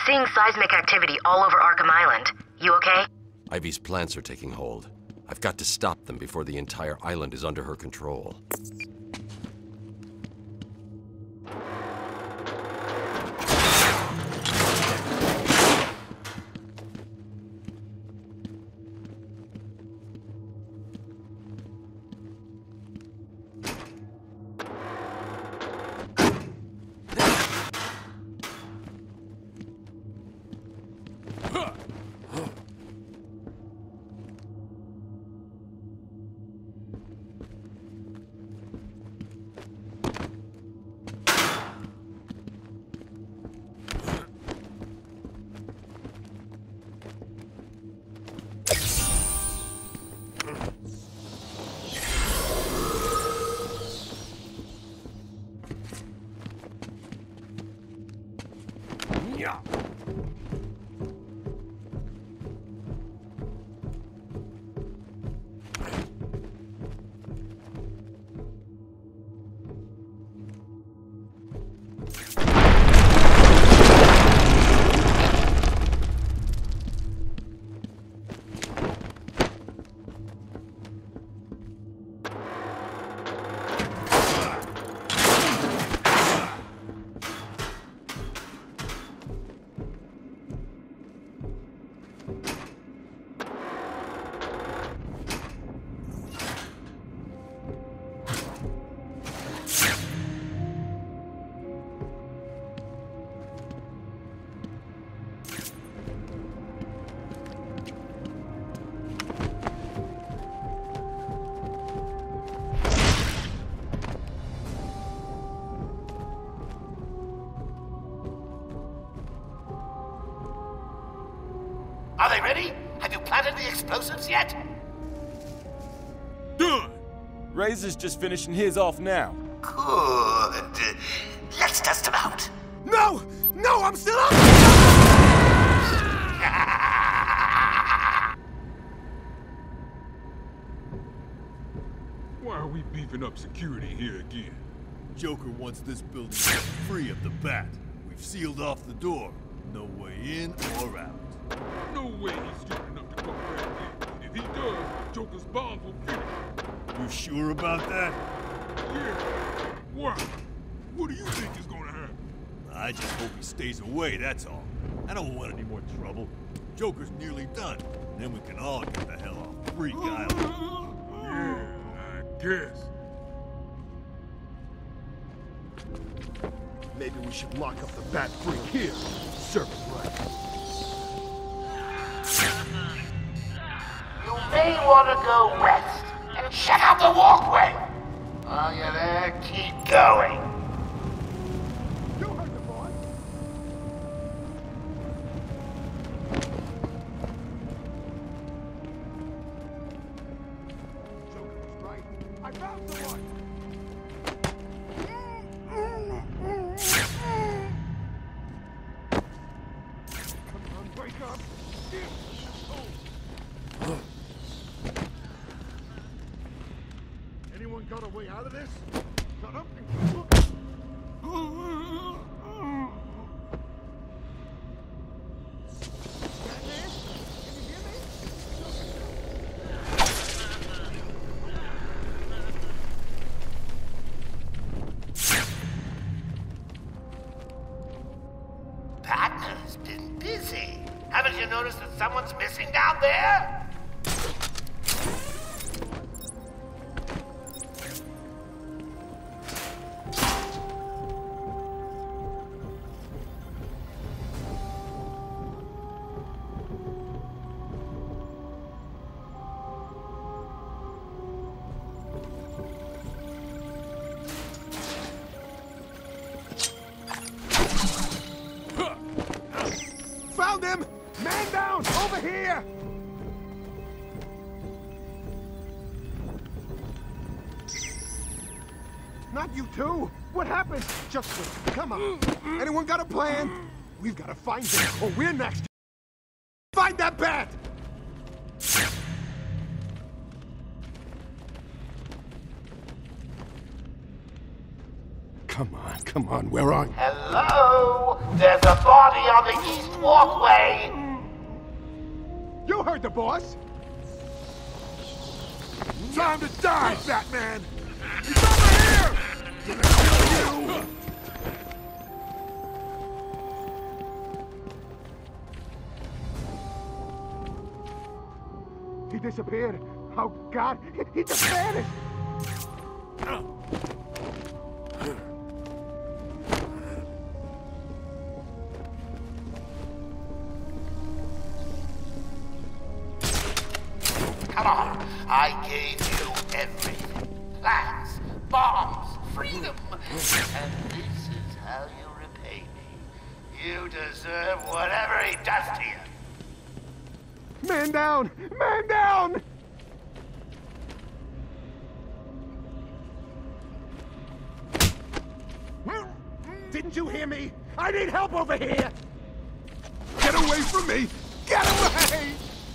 seeing seismic activity all over Arkham Island. You okay? Ivy's plants are taking hold. I've got to stop them before the entire island is under her control. Yeah. Are they ready? Have you planted the explosives yet? Done! Razor's just finishing his off now. Good. Let's test them out. No! No, I'm still up! Why are we beefing up security here again? Joker wants this building set free of the bat. We've sealed off the door. No way in or out. No way he's stupid enough to come back in. If he does, Joker's bombs will finish. You sure about that? Yeah. Why? What do you think is gonna happen? I just hope he stays away, that's all. I don't want any more trouble. Joker's nearly done. Then we can all get the hell off Freak Island. Yeah, I guess. Maybe we should lock up the Bat Freak here. Serve it right. You may want to go west and check out the walkway. While you're there, keep going. You heard the boy. Joker was right. I found the one. Come on, wake up. Anyone got a way out of this? Shut up and look. Batman? Can you hear me? Batman's been busy. Haven't you noticed that someone's missing down there? Found him! Man down! Over here! Not you two! What happened? Just wait. Come on. Anyone got a plan? We've got to find him, or we're next. Find that bat! Come on, where are you? Hello? There's a body on the east walkway. You heard the boss! Time to die, Batman! He's over here! Gonna kill you! He disappeared. Oh, God! He just vanished! Come on, I gave you everything. Plans, bombs, freedom. And this is how you repay me. You deserve whatever he does to you. Man down! Man down! Didn't you hear me? I need help over here! Get away from me! Get away!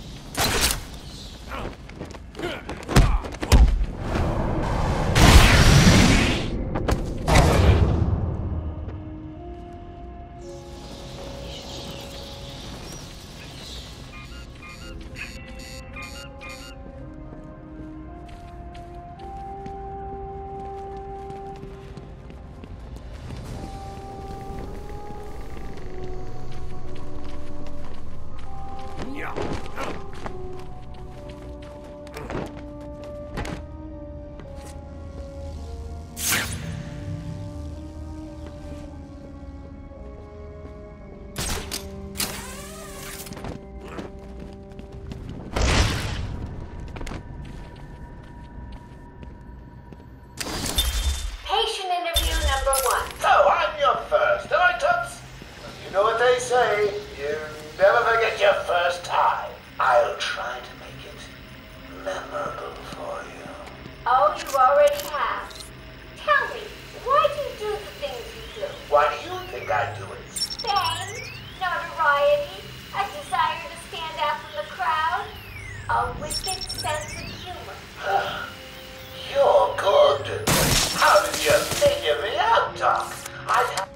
You never forget your first time. I'll try to make it memorable for you. Oh, you already have. Tell me, why do you do the things you do? Why do you think I do it? Fame, notoriety, a desire to stand out from the crowd, a wicked sense of humor. You're good. How did you figure me out, Doc? I'd have...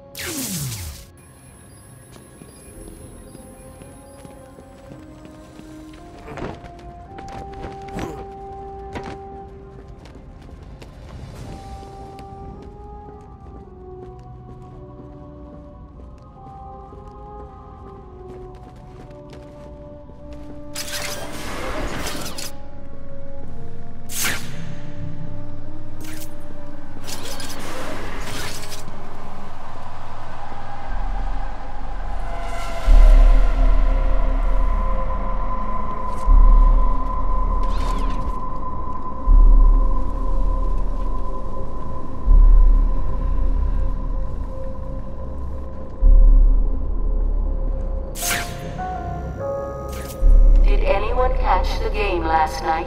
Catch the game last night.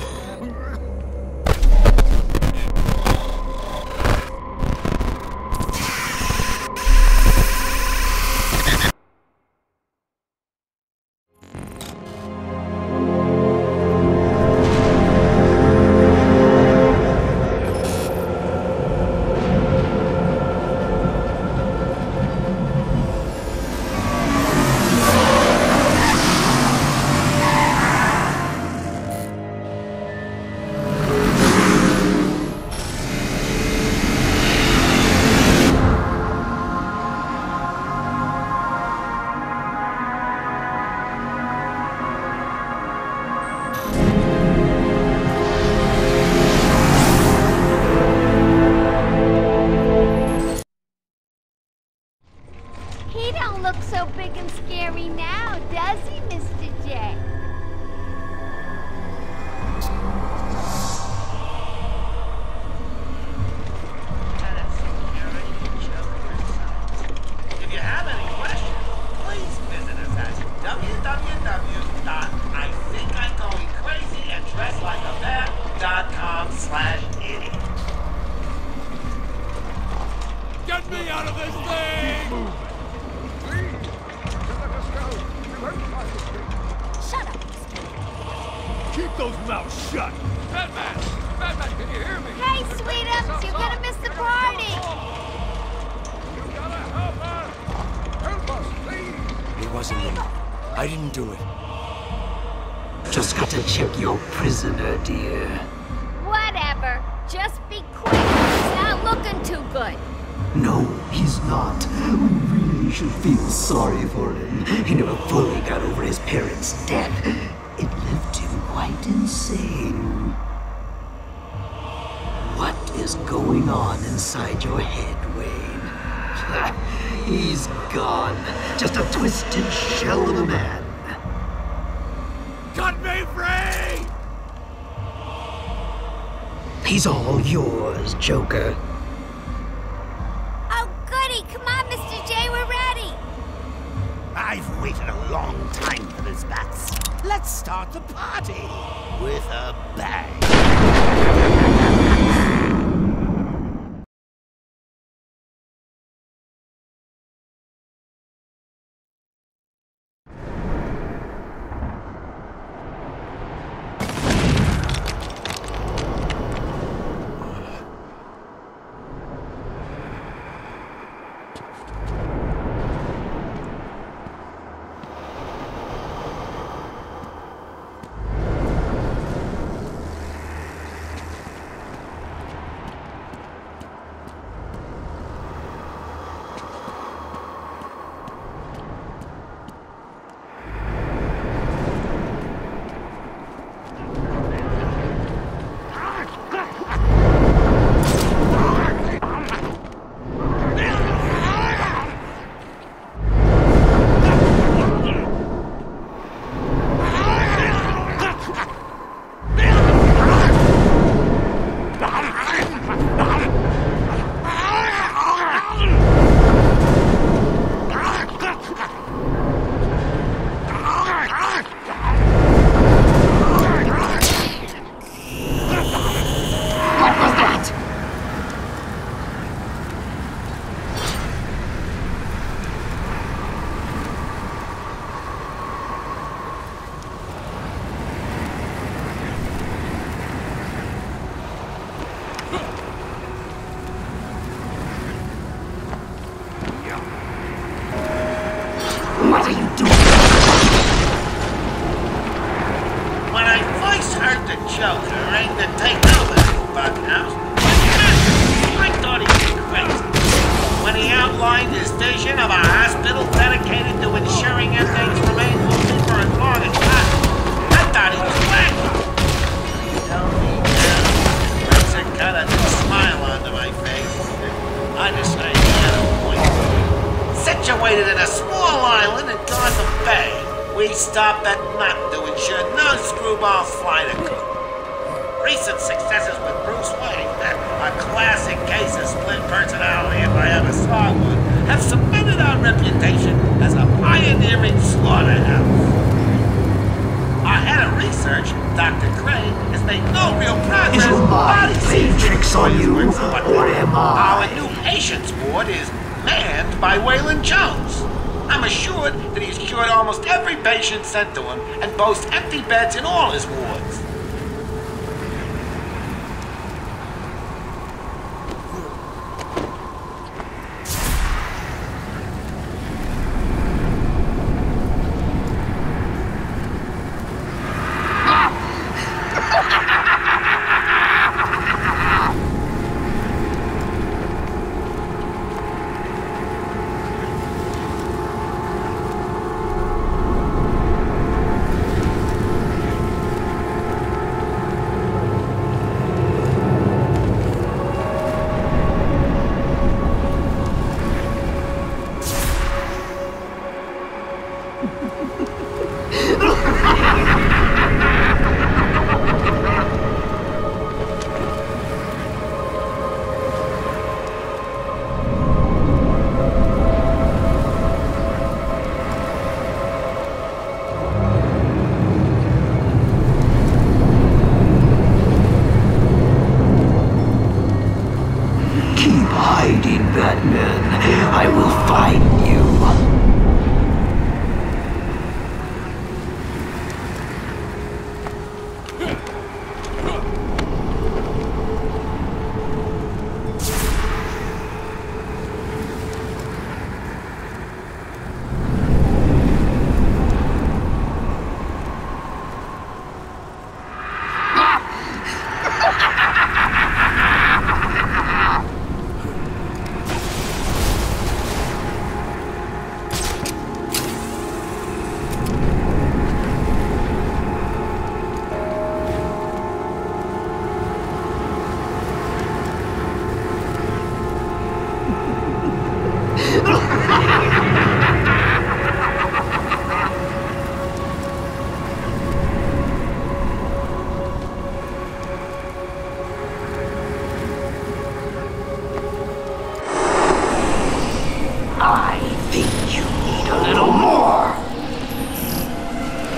He don't look so big and scary now, does he, Mr. J? If you have any questions, please visit us at www.ithinkimgoingcrazyanddresslikeabear.com/idiot. Get me out of this thing! Please, let us go. You hurt my Shut up, Mr. J. Keep those mouths shut! Batman! Batman, can you hear me? Hey, Sweetums, you're gonna miss the party. You gotta help us! Help us, please! It wasn't me. I didn't do it. Just got to check your prisoner, dear. Whatever. Just be quick. He's not looking too good. No, he's not. We really should feel sorry for him. He never fully got over his parents' death. It left him quite insane. What is going on inside your head, Wayne? He's gone. Just a twisted shell of a man. Cut me free! He's all yours, Joker. Oh, goody. Come on, Mr. J, we're ready. I've waited a long time for this, Bats. Let's start the party with a bang. What are you doing? When I first heard the Joker aimed to take over this bughouse, I thought he was crazy. When he outlined his vision of a hospital dedicated to ensuring inmates remain healthy for as long as possible, I thought he was wacky. Tell me now, brings a kind of smile onto my face. I decided he had a point. Situated in a small island in Gotham Bay, we stopped at night to ensure no screwball flight occurred. Recent successes with Bruce Wayne, a classic case of split personality if I ever saw one, have cemented our reputation as a pioneering slaughterhouse. Our head of research, Dr. Crane, has made no real progress. Is your mind playing tricks on you, or am I? Our new patients ward is manned by Waylon Jones. I'm assured that he's cured almost every patient sent to him and boasts empty beds in all his wards.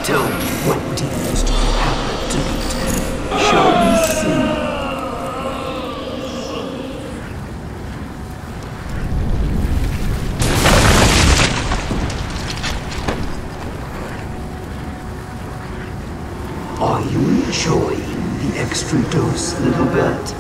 Tell me, what demons do you have left to beat? Shall we see? Are you enjoying the extra dose, little bat?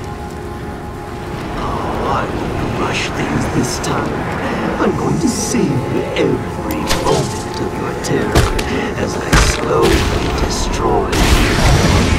Oh, I won't rush things this time. I'm going to savor every moment of your terror as I slowly destroy you.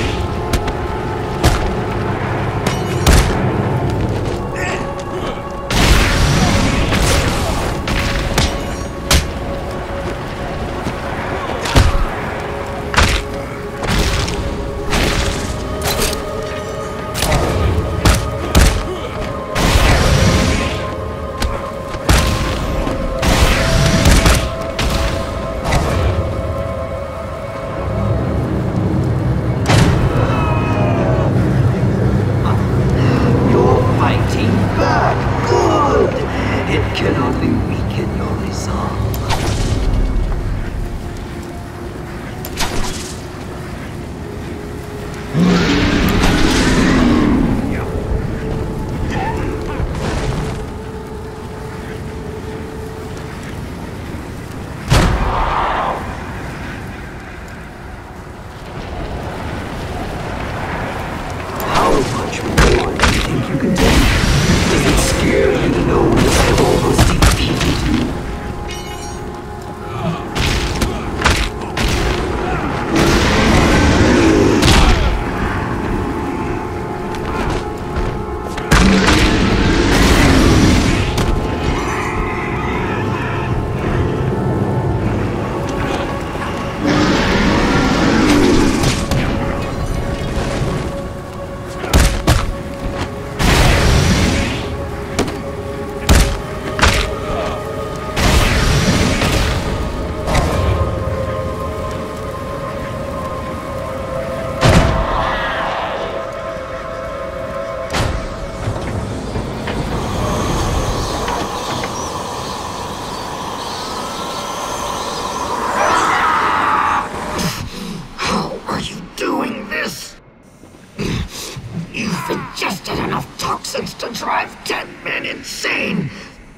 To drive 10 men insane!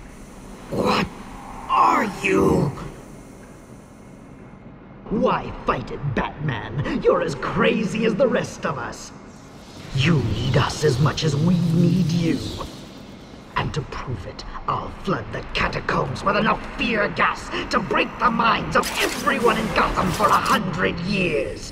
What are you? Why fight it, Batman? You're as crazy as the rest of us. You need us as much as we need you. And to prove it, I'll flood the catacombs with enough fear gas to break the minds of everyone in Gotham for 100 years.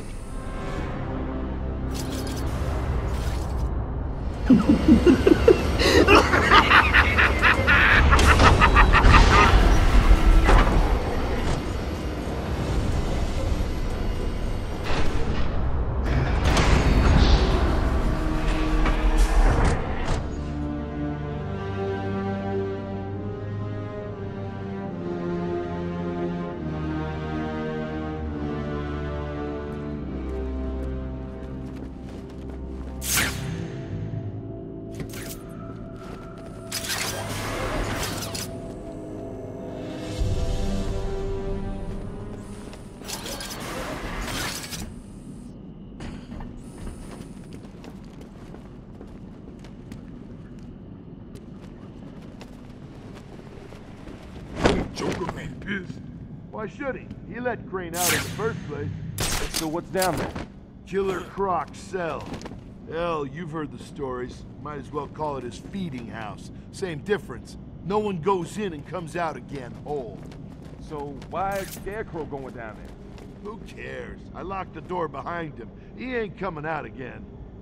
Joker ain't pissed. Why should he? He let Crane out in the first place. So what's down there? Killer Croc's cell. Hell, you've heard the stories. Might as well call it his feeding house. Same difference. No one goes in and comes out again whole. So why is Scarecrow going down there? Who cares? I locked the door behind him. He ain't coming out again.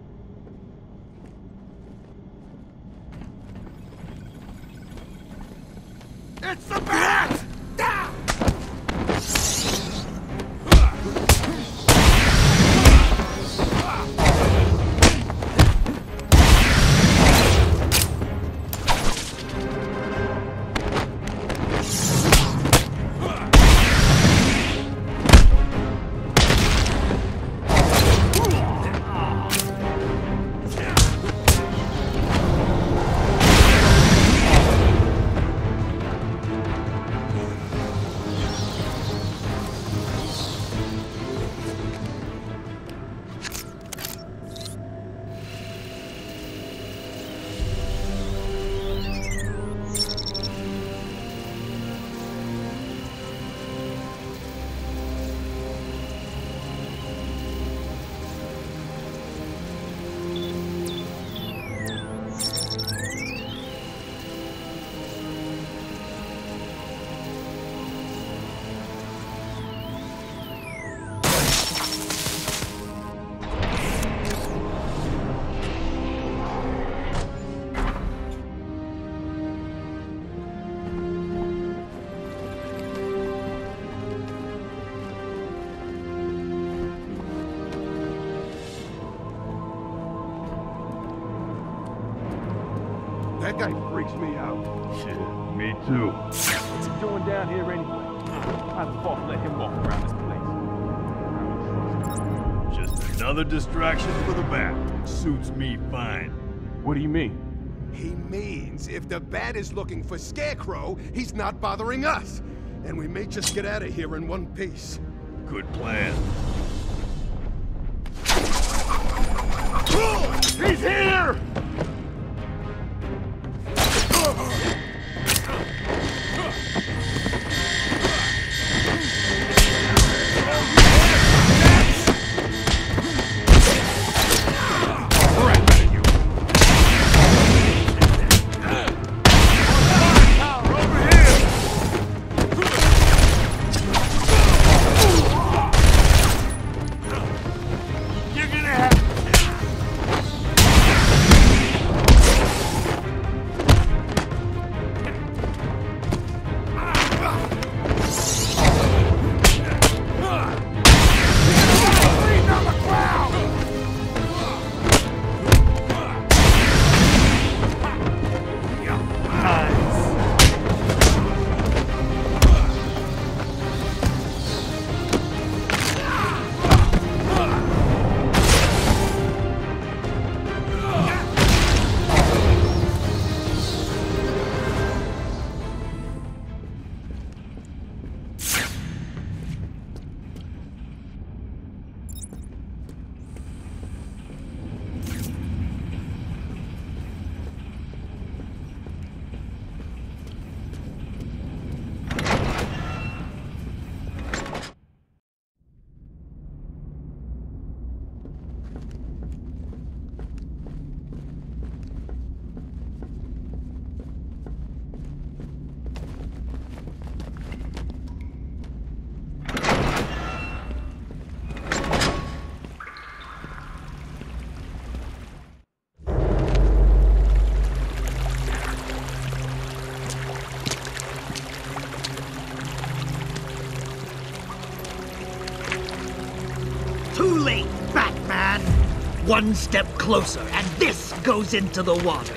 It's the bat! That guy freaks me out. Shit, me too. What's he doing down here anyway? Why the fuck let him walk around this place? Just another distraction for the bat. Suits me fine. What do you mean? He means if the Bat is looking for Scarecrow, he's not bothering us. And we may just get out of here in one piece. Good plan. He's here! Too late, Batman! One step closer, and this goes into the water.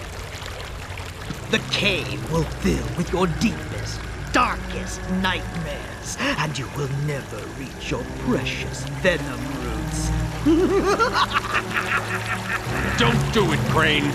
The cave will fill with your deepest, darkest nightmares, and you will never reach your precious Venom roots. Don't do it, Crane.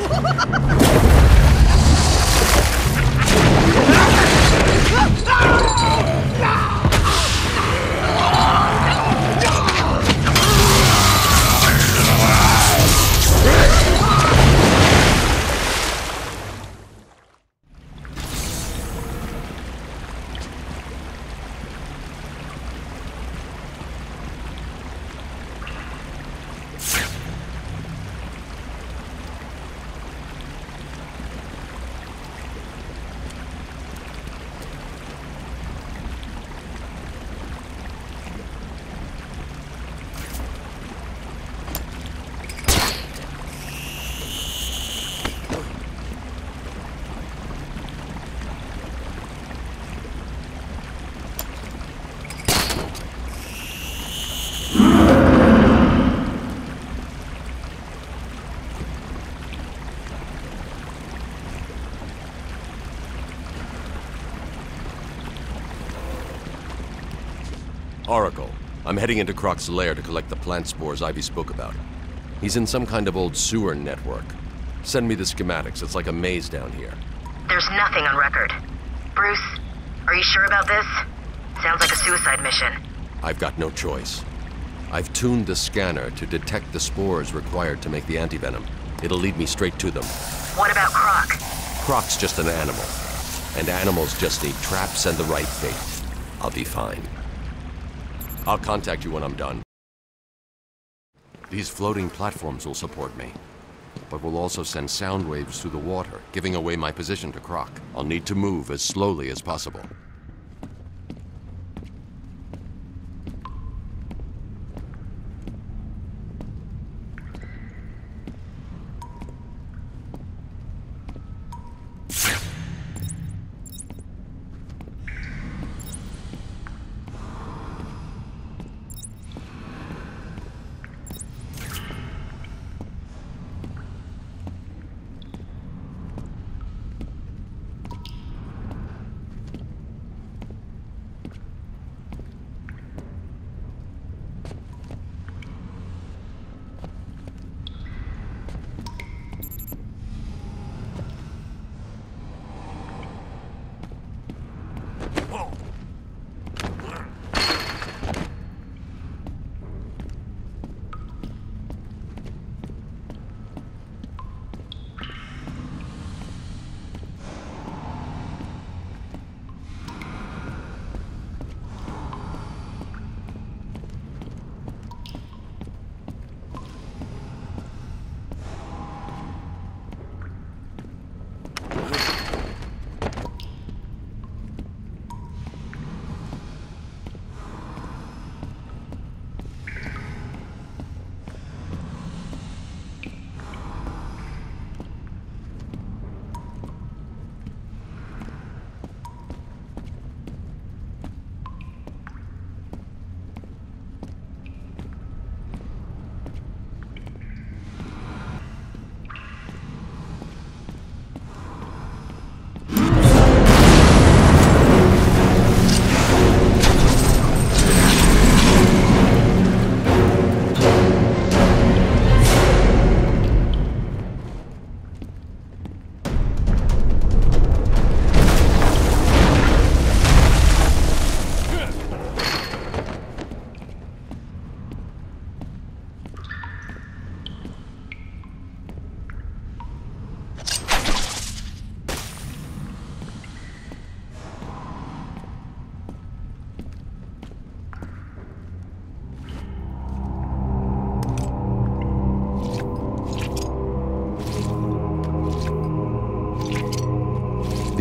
Oracle, I'm heading into Croc's lair to collect the plant spores Ivy spoke about. He's in some kind of old sewer network. Send me the schematics. It's like a maze down here. There's nothing on record. Bruce, are you sure about this? Sounds like a suicide mission. I've got no choice. I've tuned the scanner to detect the spores required to make the antivenom. It'll lead me straight to them. What about Croc? Croc's just an animal. And animals just need traps and the right bait. I'll be fine. I'll contact you when I'm done. These floating platforms will support me, but will also send sound waves through the water, giving away my position to Croc. I'll need to move as slowly as possible.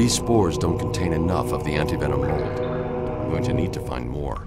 These spores don't contain enough of the antivenom mold. I'm going to need to find more.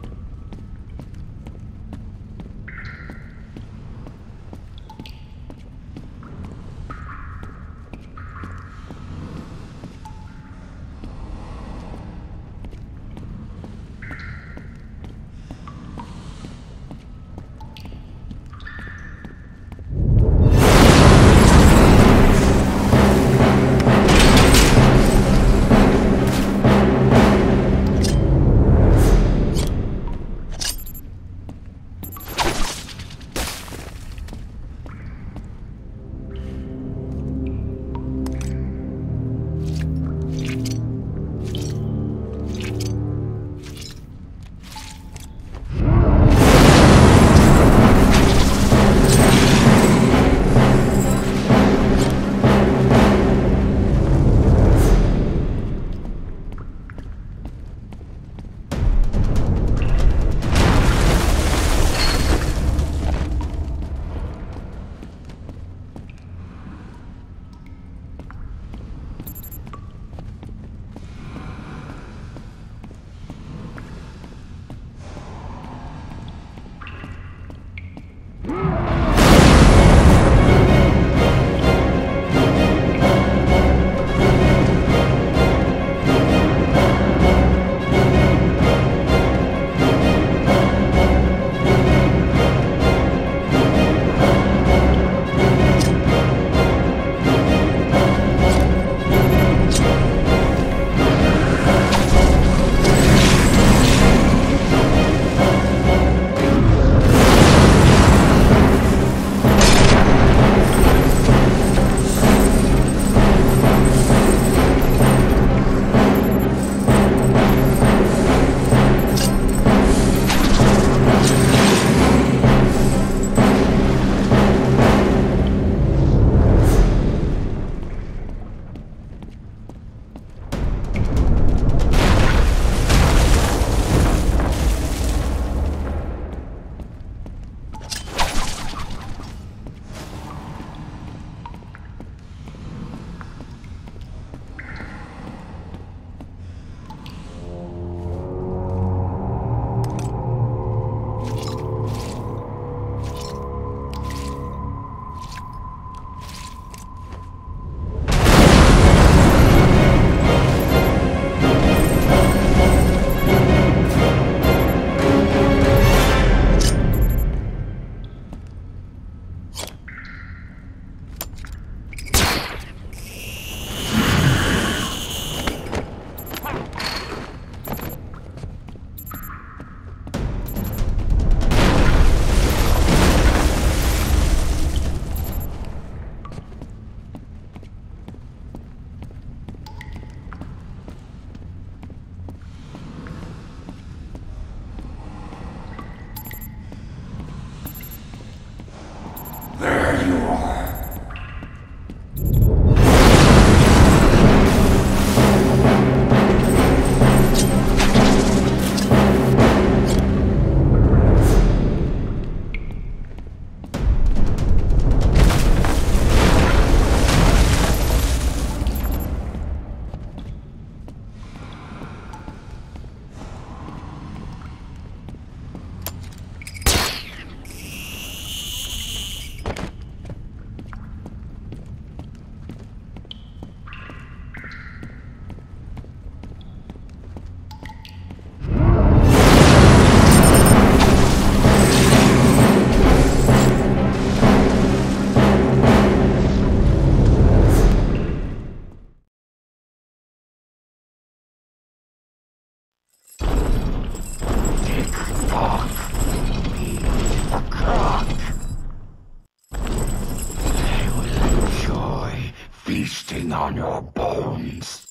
feasting on your bones.